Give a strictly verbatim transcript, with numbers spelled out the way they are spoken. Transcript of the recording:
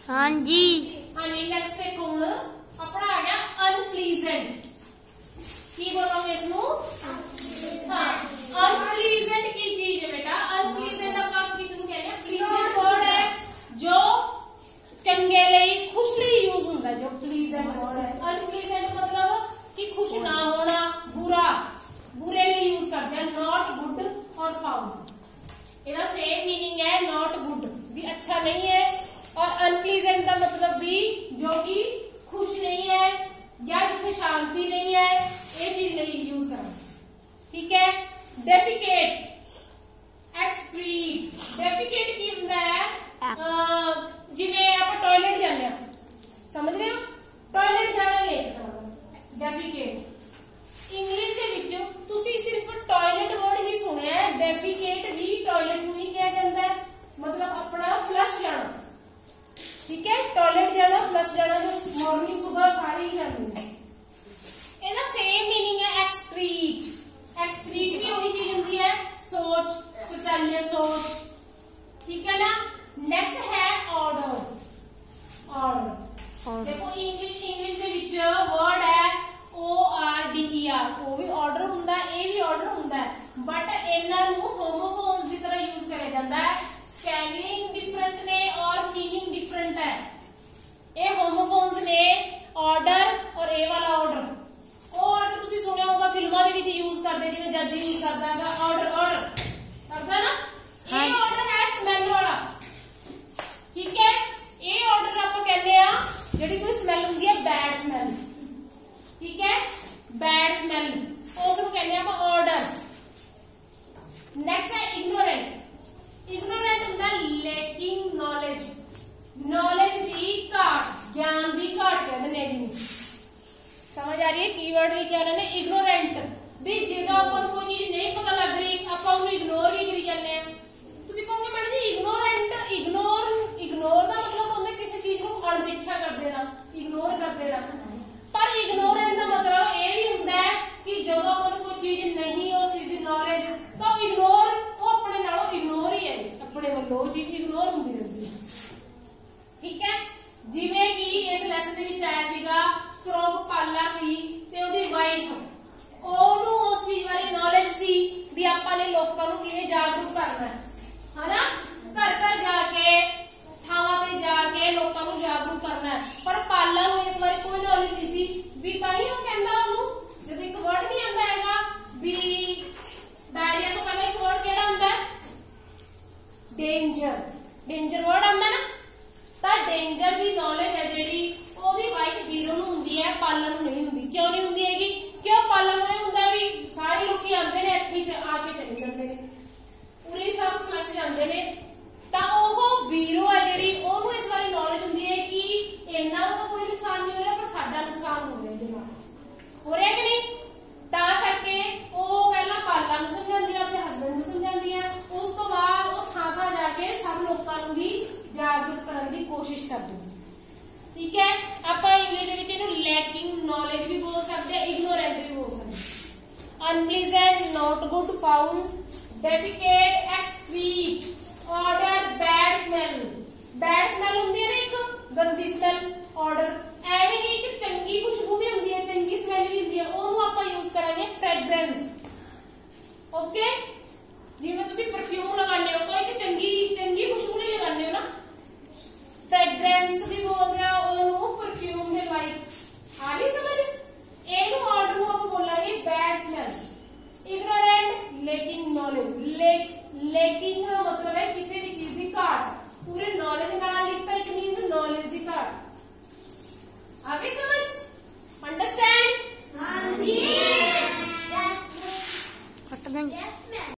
हाँ जी। हाँ जी, नेक्स्ट देखो हुण अपना आ गया अनप्लीजेंट। की बोलोगे इसनू? हाँ, अनप्लीजेंट की चीज है बेटा। अनप्लीजेंट आप किसनू कहते हैं? प्लीजेंट वर्ड है जो चंगे लई खुश लई यूज होता है। जो प्लीजेंट वर्ड है, अनप्लीजेंट मतलब कि खुश ना होना, बुरा, बुरे लिए यूज करते हैं। नॉट गुड और फाउल ਇਹਦਾ सेम मीनिंग है। नॉट गुड भी अच्छा नहीं है और अनप्लीजेंट का मतलब भी जो कि खुश नहीं है या जिथे शांति नहीं है, ये चीज लिए यूज करना। ठीक है। Defecate, excrete. डेफिकेट की ਹੁੰਦਾ है जिवें आप टॉयलेट जाने, समझ रहे हो? टॉयलेट जाना लेट डेफिकेट। इंग्लिश के विच तुसी सिर्फ टॉयलेट वर्ड ही सुनिया है। डेफिकेट भी टॉयलेट में ही किया जाता है, मतलब अपना फ्लश जाना। ठीक है, टॉयलेट जाना, फ्लश जाना, जो मॉर्निंग सुबह सारी ही करनी है। ਇਹਦਾ सेम मीनिंग है एक्सक्रीट। एक्सक्रीट भी वही चीज होती है, सोच, शौचालय, सोच। ठीक है ना। नेक्स्ट है ऑर्डर। ऑर्डर देखो इंग्लिश इंग्लिश के विच वर्ड है O R D E R. वो भी ऑर्डर हुंदा है, ये भी ऑर्डर हुंदा है, बट इन्हां नूं होमोफोन्स की तरह यूज करा जाता है। स्पेलिंग डिफरेंट ने और मीनिंग डिफरेंट है। ये होमोफोन्स ने ऑर्डर और ए वाला ऑर्डर। ਉਹ ਆਰਡਰ ਤੁਸੀਂ ਸੁਣਿਆ ਹੋਗਾ ਫਿਲਮਾਂ ਦੇ ਵਿੱਚ ਯੂਜ਼ ਕਰਦੇ, ਜਿਵੇਂ ਜੱਜ ਯੂਜ਼ ਕਰਦਾ ਹੈਗਾ ਆਰਡਰ ਆਰਡਰ ਕਰਦਾ ਨਾ। ਇਹ ਆਰਡਰ ਹੈ ਸਮੈਲ ਵਾਲਾ। ਠੀਕ ਹੈ, ਇਹ ਆਰਡਰ ਆਪਾਂ ਕਹਿੰਦੇ ਆ ਜਿਹੜੀ ਕੋਈ ਸਮੈਲ ਹੁੰਦੀ ਹੈ ਬੈਡ ਸਮੈਲ। ਠੀਕ ਹੈ, ਬੈਡ ਸਮੈਲ ਉਸ ਨੂੰ ਕਹਿੰਦੇ ਆਪਾਂ ਆਰਡਰ। ਨੈਕਸਟ ਹੈ ਇਗਨੋਰੈਂਟ। ਇਗਨੋਰੈਂਟ ਹੁੰਦਾ ਲੈਕਿੰਗ ਨੌਲੇਜ। ਨੌਲੇਜ ਦੀ ਘਾਟ, ਗਿਆਨ ਦੀ ਘਾਟ ਕਹਿੰਦੇ ਨੇ ਜਿਹਨੂੰ। समझ आ रही है? कीवर्ड लिखा उन्होंने इग्नोरेंट भी। जो अपन कोई चीज नहीं पता लग रही आप इग्नोर भी करी जाने। तुम कहोगे madam ji ignorant, ignore ignore का मतलब होंगे किसी चीज को अणदेखा कर देना, इग्नोर कर देना। पर इग्नोरेंट का मतलब ये भी होंगे है कि जो अपन कोई चीज नहीं उस चीज की नॉलेज तो इग्नोर वो अपने नालों इग्नोर ही है, अपने वालों चीज इग्नोर होती रहती है। ठीक है, जिवें कि इस लैसन दे विच आया सीगा फ्रॉग पाला सी ते ओदी वाइफ, ओनू उस चीज बारे नॉलेज सी भी आपां ने लोकां नूं किवें जागरूक करना है, है ना। घर घर जाके थावां ते जाके लोकां नूं जागरूक करना है। पर पाला नूं इस बारे कोई नॉलेज नहीं सी भी, तां ही ओह कहंदा ओनू जद एक वर्ड नहीं आंदा हैगा भी डायरिया तो पहले एक वर्ड केड़ा हुंदा है? डेंजर। डेंजर वर्ड आंदा ना, तां डेंजर दी नॉलेज है जेहड़ी ਉਹਦੀ ਵਾਈਫ ਵੀਰੋ ਨੂੰ ਹੁੰਦੀ ਹੈ, ਪਾਲਣ ਨੂੰ ਨਹੀਂ ਹੁੰਦੀ। ਕਿਉਂ ਨਹੀਂ ਹੁੰਦੀ ਹੈਗੀ? ਕਿਉਂ ਪਾਲਣ ਨੂੰ ਇਹ ਹੁੰਦਾ ਵੀ ਸਾਰੇ ਲੋਕੀ ਆਉਂਦੇ ਨੇ ਇੱਥੇ ਹੀ ਆ ਕੇ ਚਲੇ ਜਾਂਦੇ ਨੇ, ਪੂਰੀ ਸਭ ਫਲਸ਼ ਜਾਂਦੇ ਨੇ। ਤਾਂ ਉਹ ਵੀਰੋ ਹੈ ਜਿਹੜੀ, ਉਹਨੂੰ ਇਸ ਬਾਰੇ ਨੌਲੇਜ ਹੁੰਦੀ ਹੈ ਕਿ ਇਹਨਾਂ ਨੂੰ ਕੋਈ ਨੁਕਸਾਨ ਨਹੀਂ ਹੋ ਰਿਹਾ ਪਰ ਸਾਡਾ ਨੁਕਸਾਨ ਹੋ ਰਿਹਾ ਇਹਦੇ ਨਾਲ, ਹੋ ਰਿਹਾ ਕਿ ਨਹੀਂ। ਤਾਂ ਕਰਕੇ ਉਹ ਪਹਿਲਾਂ ਪਾਲਣ ਨੂੰ ਸਮਝਾਉਂਦੀ ਹੈ, ਆਪਣੇ ਹਸਬੈਂਡ ਨੂੰ ਸਮਝਾਉਂਦੀ ਹੈ। ਉਸ ਤੋਂ ਬਾਅਦ ਉਹ ਥਾਂ ਥਾਂ ਜਾ ਕੇ ਸਭ ਲੋਕਾਂ ਨੂੰ ਵੀ ਜਾਗਰੂਕ ਕਰਨ ਦੀ ਕੋਸ਼ਿਸ਼ ਕਰਦੀ ਹੈ। ठीक है, आप इंग्लिश लैकिंग नॉलेज भी बोल सकते हैं, इग्नोरेंट भी बोल सकते हैं। Unpleasant, not good, foul, defecate, excrete, order, bad smell. Bad smell होती है ना एक गंदी स्मेल, ऑर्डर। एवं ही एक चंगी खुशबू भी होती है, चंगी स्मेल भी होती है, ओनू आप यूज करेंगे